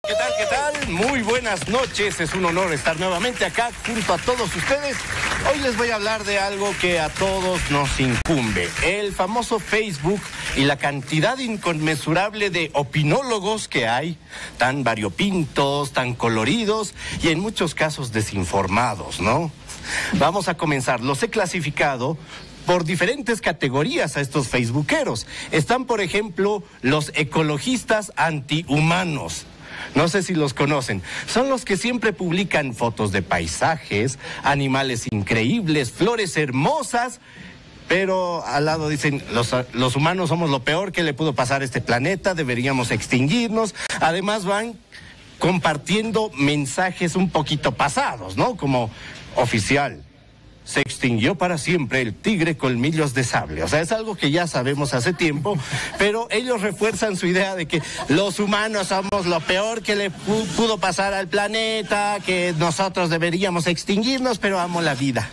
¿Qué tal? ¿Qué tal? Muy buenas noches. Es un honor estar nuevamente acá junto a todos ustedes. Hoy les voy a hablar de algo que a todos nos incumbe. El famoso Facebook y la cantidad inconmensurable de opinólogos que hay, tan variopintos, tan coloridos y en muchos casos desinformados, ¿no? Vamos a comenzar. Los he clasificado por diferentes categorías a estos facebookeros. Están, por ejemplo, los ecologistas antihumanos. No sé si los conocen. Son los que siempre publican fotos de paisajes, animales increíbles, flores hermosas, pero al lado dicen, los humanos somos lo peor que le pudo pasar a este planeta, deberíamos extinguirnos. Además van compartiendo mensajes un poquito pasados, ¿no? Como oficial. Se extinguió para siempre el tigre colmillos de sable. O sea, es algo que ya sabemos hace tiempo, pero ellos refuerzan su idea de que los humanos somos lo peor que le pudo pasar al planeta, que nosotros deberíamos extinguirnos, pero amo la vida,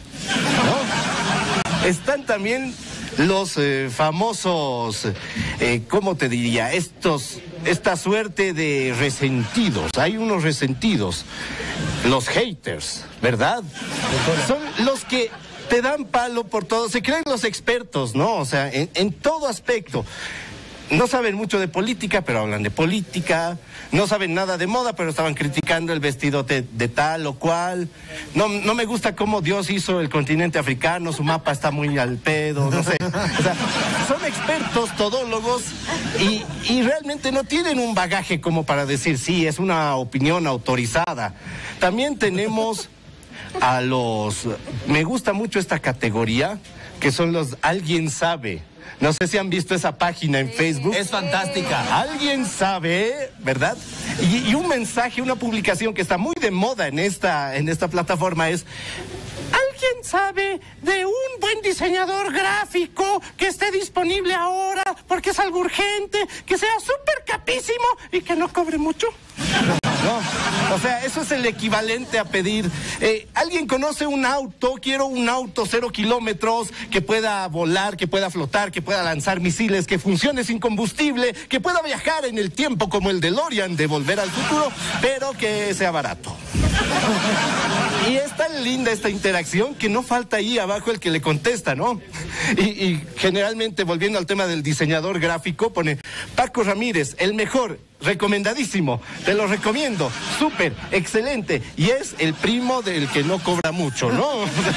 ¿no? Están también los famosos, ¿cómo te diría? Esta suerte de resentidos. Hay unos resentidos, los haters, ¿verdad? Son los que te dan palo por todo, se creen los expertos, ¿no? O sea, en todo aspecto. No saben mucho de política, pero hablan de política. No saben nada de moda, pero estaban criticando el vestido de tal o cual. No me gusta cómo Dios hizo el continente africano, su mapa está muy al pedo, no sé. O sea, son expertos, todólogos, y realmente no tienen un bagaje como para decir, sí, es una opinión autorizada. También tenemos a los... Me gusta mucho esta categoría, que son los alguien sabe. No sé si han visto esa página en Facebook. Es fantástica. Alguien sabe, ¿verdad? Y un mensaje, una publicación que está muy de moda en esta plataforma es: ¿alguien sabe de un buen diseñador gráfico que esté disponible ahora porque es algo urgente, que sea súper capísimo y que no cobre mucho? No, o sea, eso es el equivalente a pedir, ¿alguien conoce un auto? Quiero un auto 0 kilómetros, que pueda volar, que pueda flotar, que pueda lanzar misiles, que funcione sin combustible, que pueda viajar en el tiempo como el DeLorean de Volver al Futuro, pero que sea barato. Y es tan linda esta interacción que no falta ahí abajo el que le contesta, ¿no? Y generalmente, volviendo al tema del diseñador gráfico, pone: Paco Ramírez, el mejor, recomendadísimo, te lo recomiendo, súper, excelente. Y es el primo del que no cobra mucho, ¿no?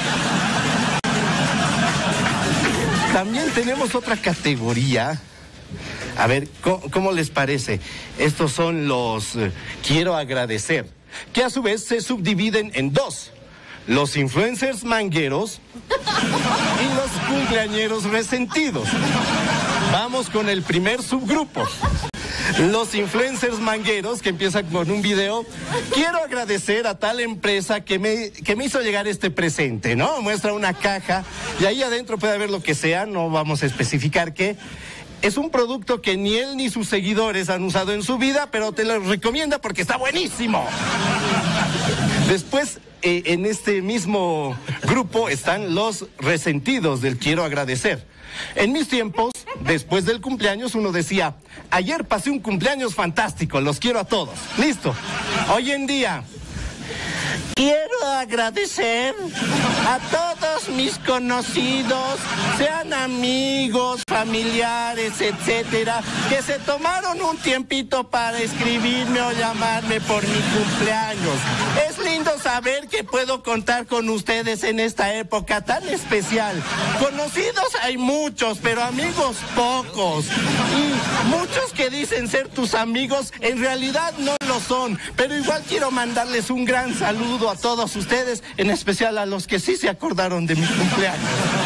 También tenemos otra categoría. A ver, ¿cómo les parece? Estos son los quiero agradecer, que a su vez se subdividen en dos: los influencers mangueros y los cumpleañeros resentidos. Vamos con el primer subgrupo. Los influencers mangueros, que empiezan con un video: quiero agradecer a tal empresa que me hizo llegar este presente, ¿no? Muestra una caja y ahí adentro puede haber lo que sea, no vamos a especificar qué. Es un producto que ni él ni sus seguidores han usado en su vida, pero te lo recomienda porque está buenísimo. Después, en este mismo grupo están los resentidos del quiero agradecer. En mis tiempos, después del cumpleaños, uno decía: ayer pasé un cumpleaños fantástico, los quiero a todos. Listo. Hoy en día, quiero agradecer a todos mis conocidos, sean amigos, familiares, etcétera, que se tomaron un tiempito para escribirme o llamarme por mi cumpleaños. Es lindo saber que puedo contar con ustedes en esta época tan especial. Conocidos hay muchos, pero amigos pocos. Y muchos que dicen ser tus amigos, en realidad no lo son. Pero igual quiero mandarles un gran saludo a todos ustedes, en especial a los que sí se acordaron de mi cumpleaños.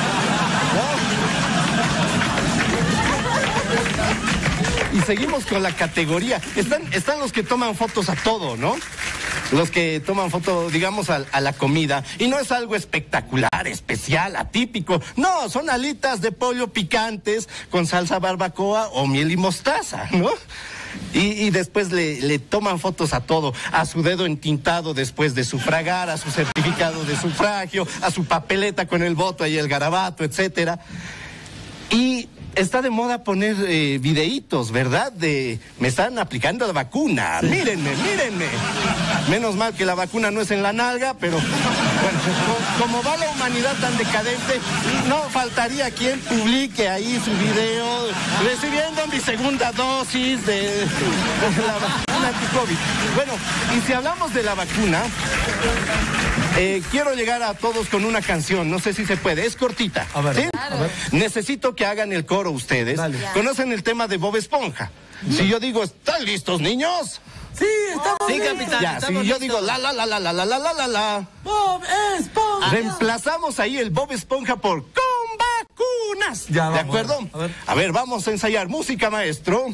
¿No? Y seguimos con la categoría. Están los que toman fotos a todo, ¿no? Los que toman foto, digamos, a la comida. Y no es algo espectacular, especial, atípico. No, son alitas de pollo picantes con salsa barbacoa o miel y mostaza, ¿no? Y después le toman fotos a todo, a su dedo entintado después de sufragar, a su certificado de sufragio, a su papeleta con el voto y el garabato, etcétera. Y está de moda poner videitos, ¿verdad? Me están aplicando la vacuna. Mírenme. Menos mal que la vacuna no es en la nalga, pero bueno, como va la humanidad tan decadente, no faltaría quien publique ahí su video recibiendo mi segunda dosis de la vacuna anti-COVID. Bueno, y si hablamos de la vacuna, quiero llegar a todos con una canción, no sé si se puede, es cortita. A ver, ¿sí? claro. A ver. Necesito que hagan el coro ustedes. Dale. ¿Conocen el tema de Bob Esponja? Si yo digo, ¿están listos, niños? Sí, estamos Sí, listos. capitán. Ya, si yo digo la. Bob Esponja. Reemplazamos ahí el Bob Esponja por con vacunas. Ya, ¿de vamos, acuerdo? a ver. Vamos a ensayar. Música, maestro.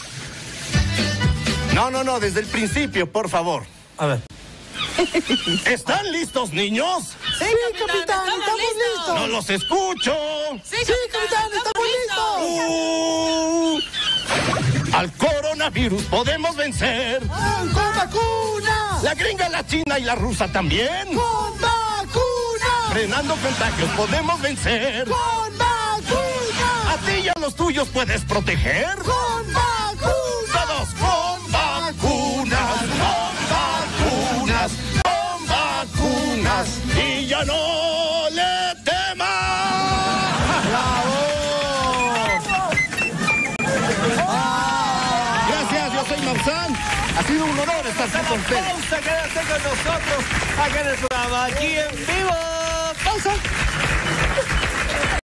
No, desde el principio, por favor. A ver. ¿Están listos, niños? Sí, capitán, estamos listos. No los escucho. Sí, capitán, estamos listos. Al coronavirus podemos vencer. ¡Con vacuna! La gringa, la china y la rusa también. ¡Con vacuna! Frenando contagios podemos vencer. ¡Con vacuna! A ti y a los tuyos puedes proteger. ¡Con vacuna! Todos con vacunas, con vacunas. Y ya no le temas. Gracias, yo soy Marzán. Ha sido un honor estar con ustedes. Pausa, quédate con nosotros acá en el programa, aquí en vivo. Pausa.